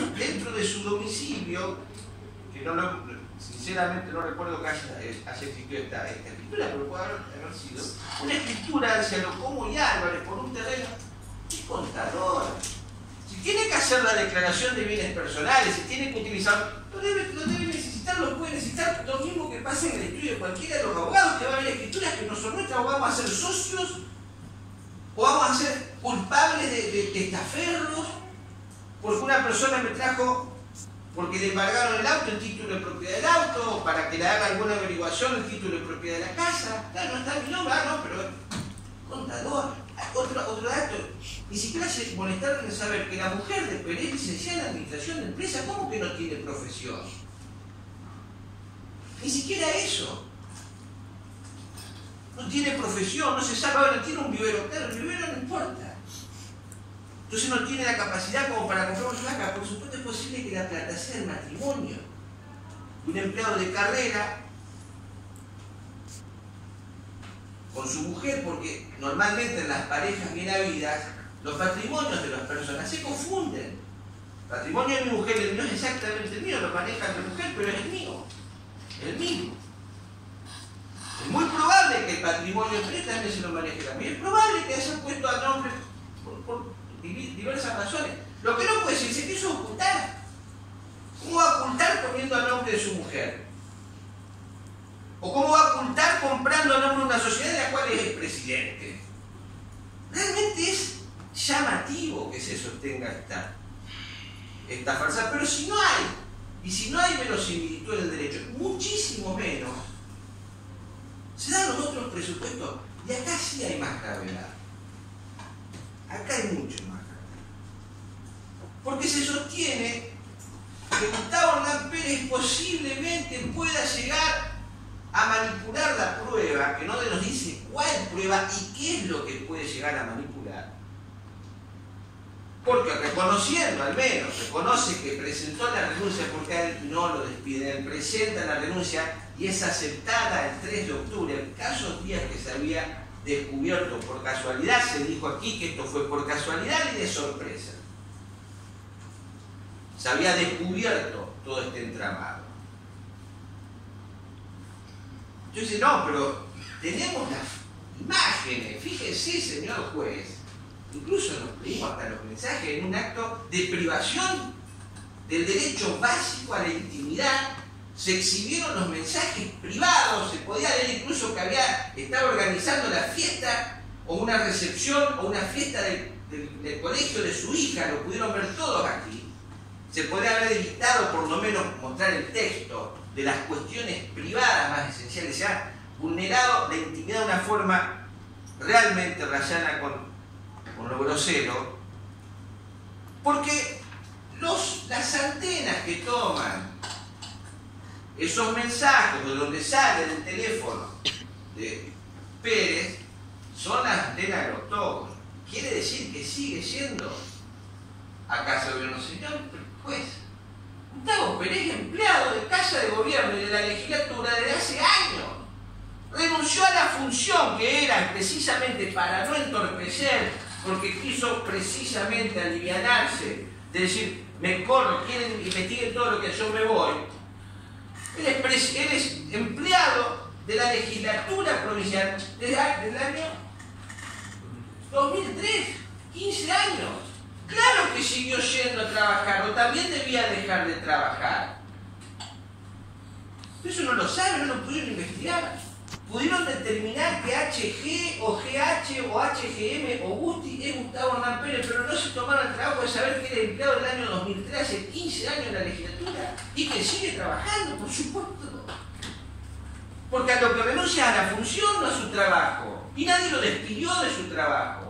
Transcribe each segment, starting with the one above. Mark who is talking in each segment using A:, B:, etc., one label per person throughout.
A: dentro de su domicilio, que sinceramente no recuerdo que haya existido esta escritura, pero puede haber sido una escritura hacia Locomo y Álvarez por un terreno. ¿Qué contador? Si tiene que hacer la declaración de bienes personales, si tiene que utilizar, lo debe necesitar, lo puede necesitar, lo mismo que pasa en el estudio de cualquiera de los abogados, que va a haber escrituras que nosotros nuestros vamos a ser socios o vamos a ser culpables de testaferros, porque una persona me trajo, porque le embargaron el auto, el título de propiedad del auto, o para que le haga alguna averiguación, el título de propiedad de la casa. Claro, no está mi nombre, no, pero contador. Otro dato, ni siquiera se molestaron en saber que la mujer de Pérez, licenciada en administración de empresa, ¿cómo que no tiene profesión? Ni siquiera eso. No tiene profesión, no se sabe, ahora tiene un vivero, claro, el vivero no importa. Entonces no tiene la capacidad como para comprar una vaca. Por supuesto es posible que la plata sea el matrimonio. Un empleado de carrera con su mujer, porque normalmente en las parejas bien habidas los patrimonios de las personas se confunden. El patrimonio de mi mujer y el mío es exactamente el mío, lo maneja mi mujer, pero es el mío, el mismo. Es muy probable que el patrimonio de él también se lo maneje la mía. Es probable que haya puesto a nombre por diversas razones. Lo que no puede decir, se quiso ocultar. ¿Cómo va a ocultar poniendo a nombre de su mujer? ¿O cómo va a ocultar comprando a nombre de una sociedad de la cual es el presidente? Realmente es llamativo que se sostenga esta farsa, pero si no hay, y si no hay verosimilitud en el derecho, muchísimo menos, se dan los otros presupuestos, y acá sí hay más gravedad. Acá hay mucho más gravedad. Porque se sostiene que Gustavo Hernán Pérez posiblemente pueda llegar a manipular la prueba, que no nos dice cuál prueba y qué es lo que puede llegar a manipular. Porque reconociendo, al menos, reconoce que presentó la renuncia porque a él no lo despiden, él presenta la renuncia y es aceptada el 3 de octubre, en casos días que se había descubierto por casualidad, se dijo aquí que esto fue por casualidad y de sorpresa. Se había descubierto todo este entramado. Yo dice, no, pero tenemos las imágenes, fíjese, señor juez, incluso nos pedimos hasta los mensajes en un acto de privación del derecho básico a la intimidad, se exhibieron los mensajes privados, se podía ver incluso que estaba organizando la fiesta o una recepción o una fiesta del colegio de su hija, lo pudieron ver todos aquí. Se podría haber evitado por lo menos mostrar el texto de las cuestiones privadas más esenciales. Se ha vulnerado la intimidad de una forma realmente rayana con lo grosero, porque las antenas que toman esos mensajes de donde sale del teléfono de Pérez son las antenas del octógono. Quiere decir que sigue siendo a casa de gobierno. Señor juez, Gustavo Pérez, empleado de Casa de Gobierno y de la legislatura desde hace años, renunció a la función que era precisamente para no entorpecer, porque quiso precisamente alivianarse, de decir, me corro, quieren investiguen todo lo que yo me voy. Él es empleado de la legislatura provincial desde el año 2003, 15 años. Claro que siguió yendo a trabajar, o también debía dejar de trabajar. Eso no lo saben, no lo pudieron investigar. Pudieron determinar que HG o GH o HGM o Gusti es Gustavo Hernán Pérez, pero no se tomaron el trabajo de saber que era empleado del año 2003, hace 15 años en la legislatura, y que sigue trabajando, por supuesto. Porque a lo que renuncia a la función, no a su trabajo. Y nadie lo despidió de su trabajo.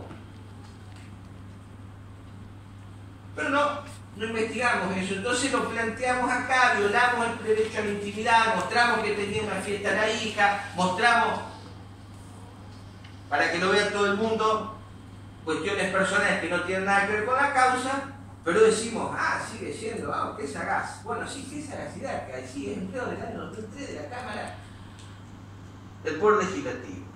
A: Pero no investigamos eso, entonces lo planteamos acá, violamos el derecho a la intimidad, mostramos que tenía una fiesta a la hija, mostramos, para que lo vea todo el mundo, cuestiones personales que no tienen nada que ver con la causa, pero decimos, sigue siendo, qué sagaz. Bueno, sí, qué sagacidad, que sí es empleo del año 2003 de la Cámara del Poder Legislativo.